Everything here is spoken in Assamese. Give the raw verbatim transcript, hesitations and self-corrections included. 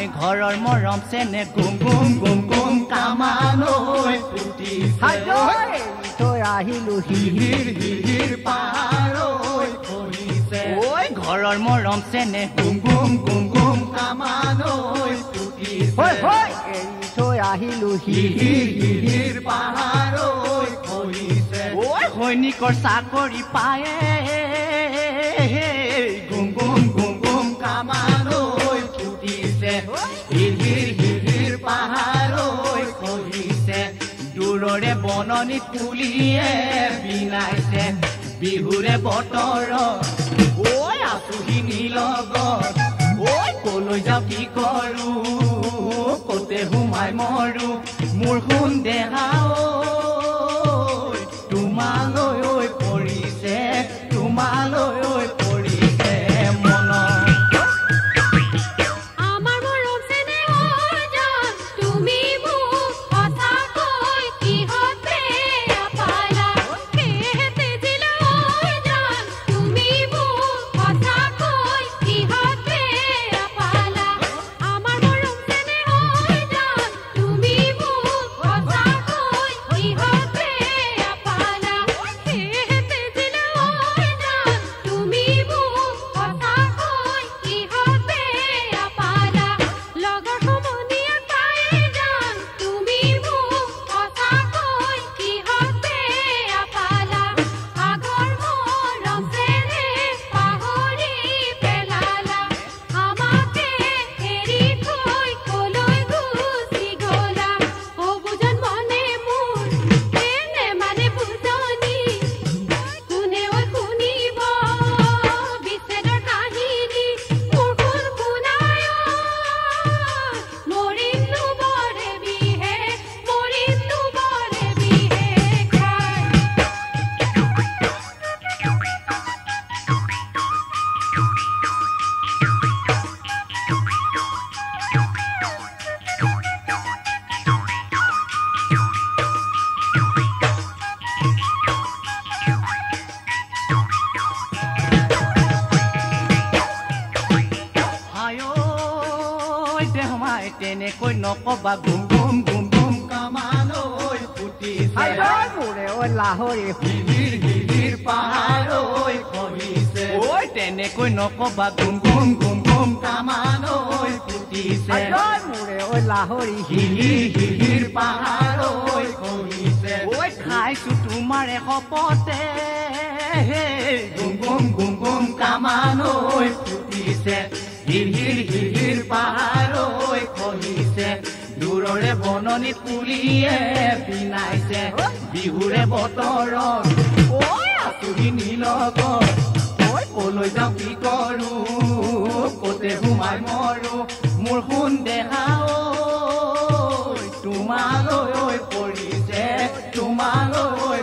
ঘৰৰ মৰম চেনে গুম গুম গুম গুম কামানৈ ফুটিছে হাজৈ থৈ আহিলো হিৰ হিৰ পাৰৈ খহিছে ঐ ঘৰৰ মৰম চেনে গুম গুম গুম গুম কামানৈ ফুটিছে হয় হয় এই থৈ আহিলো হিৰ হিৰ পাৰৈ খহিছে ঐ সৈনিকৰ চাকৰি পায়ে গুম গুম গুম গুম কামানৈ ফুটিছে হিৰ হিৰ হিৰ পাৰৈ খহিছে দূৰৰে বননি তুলিয়ে বিনাইছে বিহুৰে বতৰ ঐ আছুহি নীলগত ঐ কলৈ যাওঁ কি কৰো কতে সোমাই মৰো মোৰ সোণ দেহা তোমালৈ ঐ পৰিছে তোমালৈ ঐ পৰিছে মন আমাৰ মৰম চেনেহ জান তুমি মোক সঁচাকৈ কিহতে আপালা কেহেতে দিলা জান তুমি মোক সঁচাকৈ কিহতে আপালা আমাৰ মৰম চেনেহ জান তুমি মোক সঁচাকৈ কিহতে আপালা কেহেতে দিলা জান তুমি মোক সঁচাকৈ কিহতে আপালা লগৰ সমনীয়া পাই জান তুমি মোক সঁচাকৈ কিহতে আপালা আগৰ মৰম চেনেহ পাহৰি পেলালা আমাকে এৰি থৈ কলৈ গুচি গলা অবুজন মনে মোৰ এনে মানে বুজনি কোনেও শুনিব বিচ্ছেদৰ কাহিনী মোৰ কোন শুনায় মৰিলো বৰে বিহে মৰিলো বৰে বিহে খাই হায়ৈ দেহমাই তেনেকৈ নকবা গুম গুম গুম গুম কামানৈ ফুটিছে হাজৈ মোৰে ঐ লাহৰি হিৰ হিৰ পাৰৈ খহিছে ঐ তেনেকৈ নকবা গুম গুম গুম গুম কামানৈ ফুটিছে হাজৈ মোৰে ঐ লাহৰি হিৰ হিৰ পাৰৈ খহিছে ঐ খাইছো তোমাৰে শপতে গুম গুম গুম গুম কামানৈ ফুটিছে হিৰ হিৰ হিৰ পাৰৈ খহিছে দূৰৰে বননি তুলিয়ে বিনাইছে বিহুৰে বতৰত ঐ আছুহি নীলগত ঐ কলৈ যাওঁ কি কৰো কতে সোমাই মৰো মোৰ সোণ দেহা তোমালৈ ঐ পৰিছে তোমালৈ